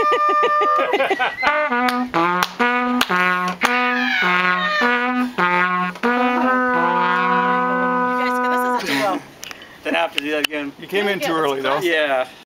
Then I have to do that again. You came in too early though. Yeah.